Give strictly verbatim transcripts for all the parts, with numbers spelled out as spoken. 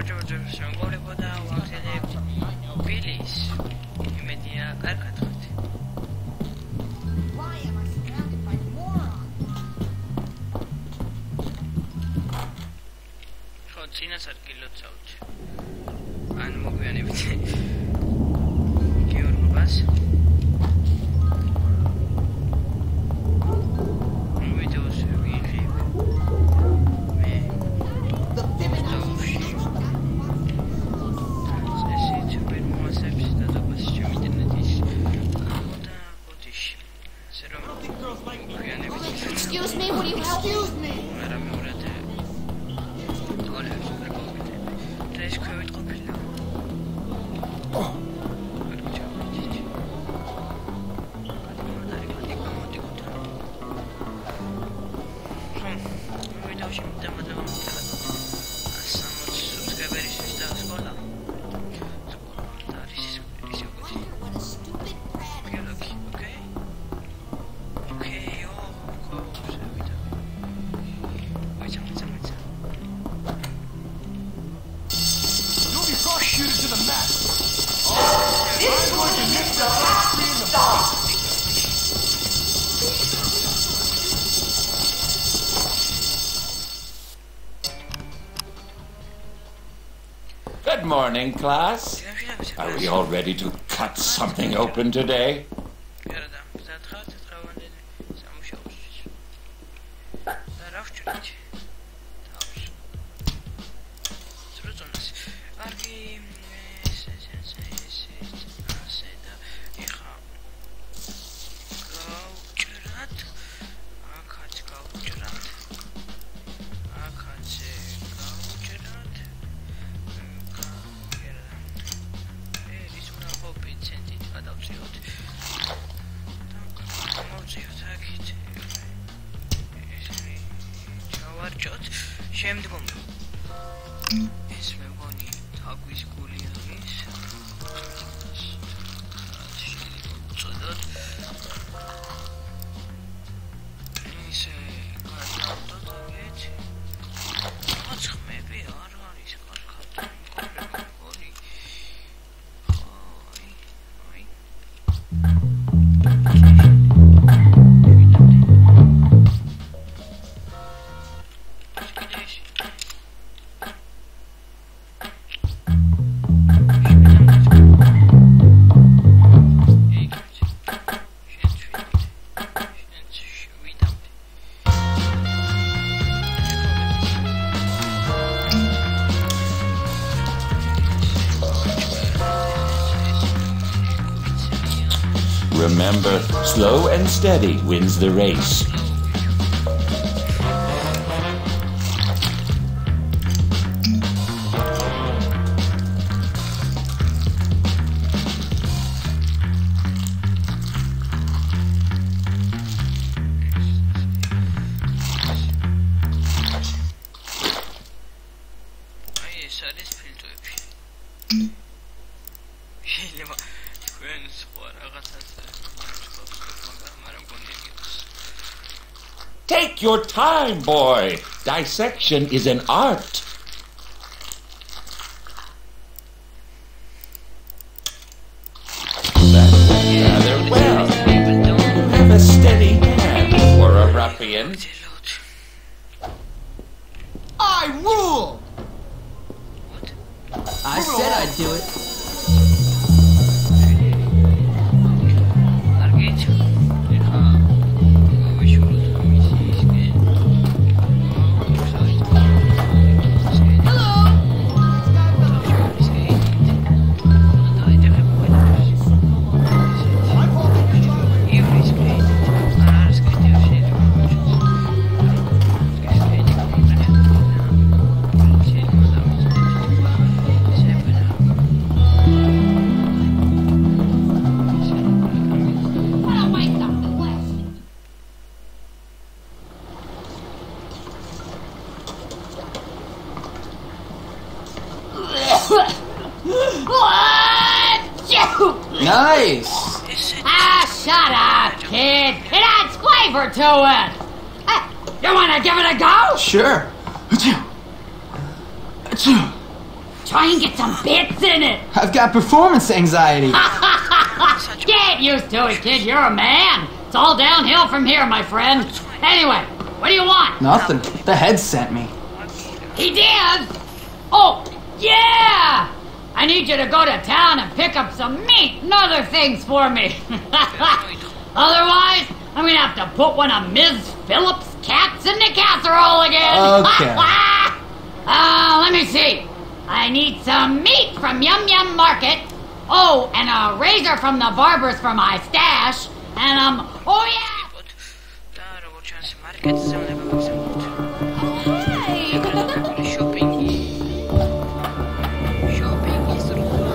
შემოგვარებოდა ვახელებ ბილის იმედია კარგად ხართ. ხო წინას ადგილოთ წავთ. ან მოგვიანებით გეორგობას Excuse me, would you help? Excuse me. Good morning, class. Are we all ready to cut something open today? შემდგომ ეს მეგონი თაგვის გული არის წოდოთ ისე გადავდოთ ეგეთი მოცხმები არ არის კარგად გული აი აი Remember, slow and steady wins the race. Take your time, boy. Dissection is an art. That went rather well. You have a steady hand for a ruffian. I rule! What? I said I'd do it. Nice! Ah, shut up, kid. It adds flavor to it. Hey, you want to give it a go? Sure. Try and get some bits in it. I've got performance anxiety. Get used to it, kid. You're a man. It's all downhill from here, my friend. Anyway, what do you want? Nothing. The head sent me. He did? Oh, yeah! I need you to go to town and pick up some meat and other things for me. Otherwise, I'm gonna have to put one of Miz Phillips' cats in the casserole again. Okay. uh, let me see. I need some meat from Yum Yum Market. Oh, and a razor from the barbers for my stash. And, um, oh yeah! Da, robočan se market, sam ne bavim se mut. Ja kada nakon shopping i... Shopping i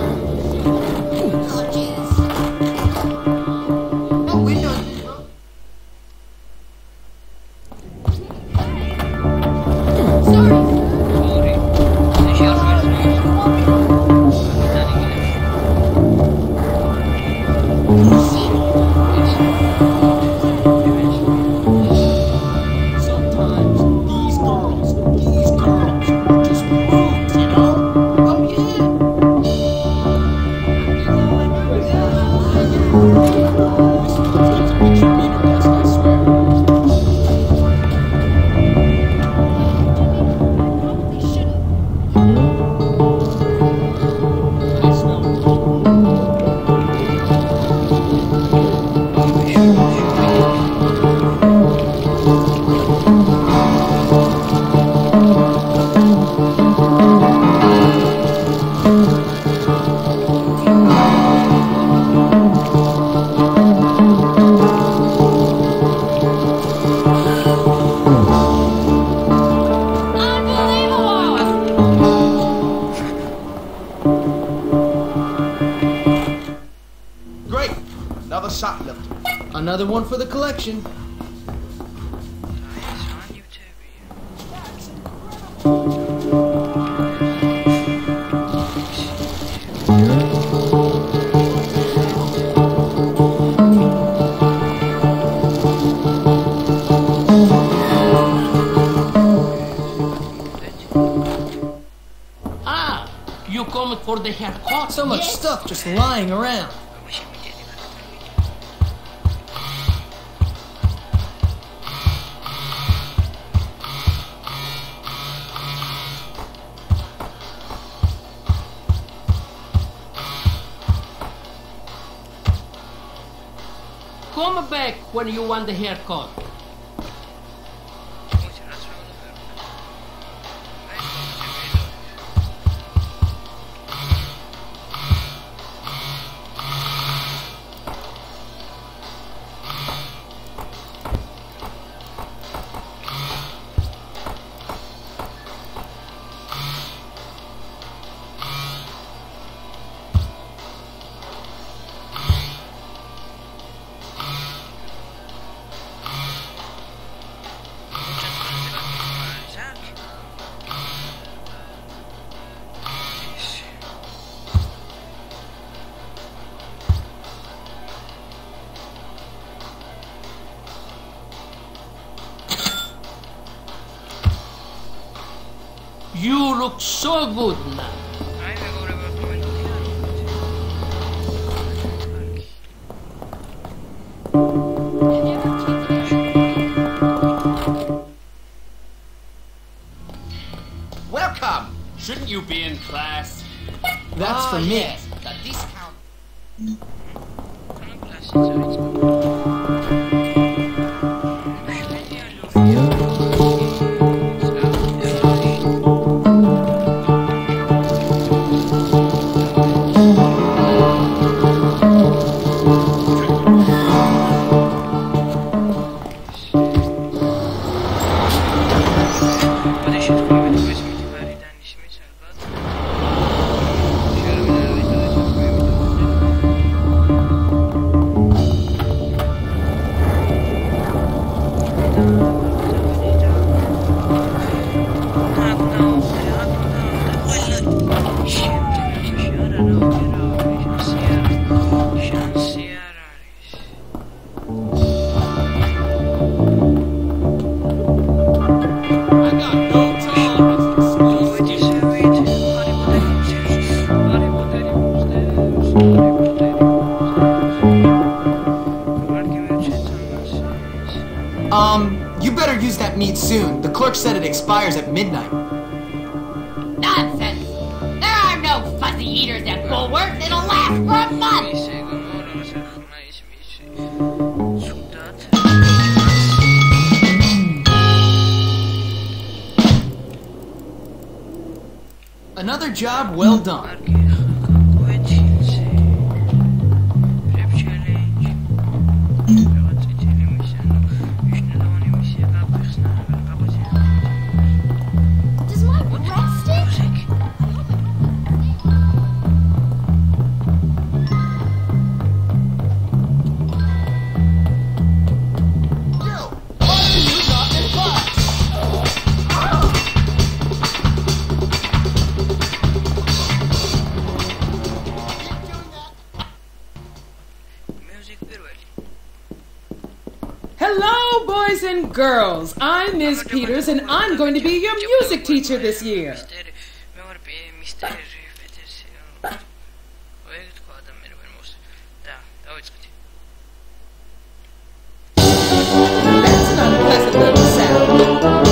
Another one for the collection. Ah, you come for the haircut? So much yes. stuff just lying around. Come back when you want the haircut. You look so good now. Welcome! Shouldn't you be in class? That's oh, for me. Yes, the discount. expires at midnight. Nonsense! There are no fuzzy eaters at Bulworth. It'll last for a month. Another job well done. Does my breath stink? Hello, boys and girls. I'm Miz Peters, and I'm going to be your music teacher this year. That's an unpleasant little sound.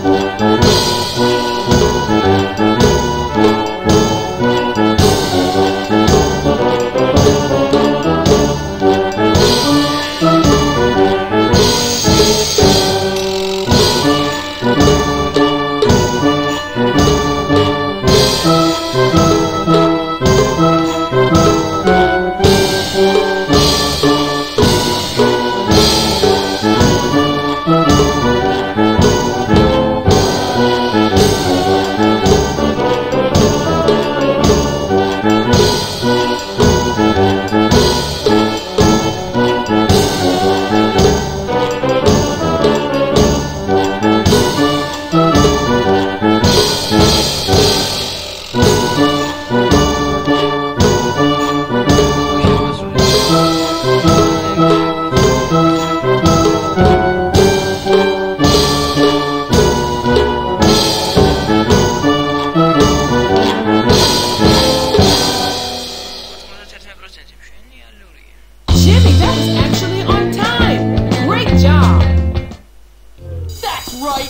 Jimmy, that was actually on time. Great job. That's right.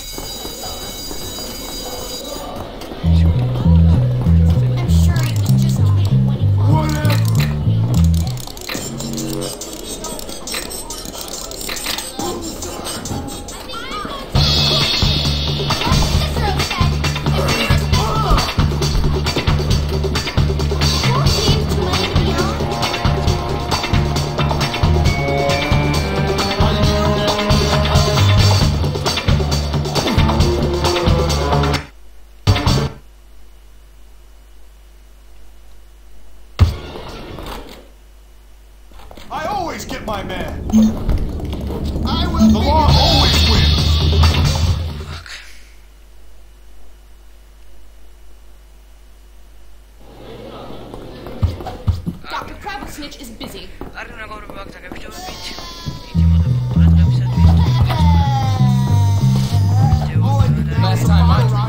I'm sure he was just kidding when he I always get my man. I will. The law always wins. Doctor Crabblesnitch is busy. Last time I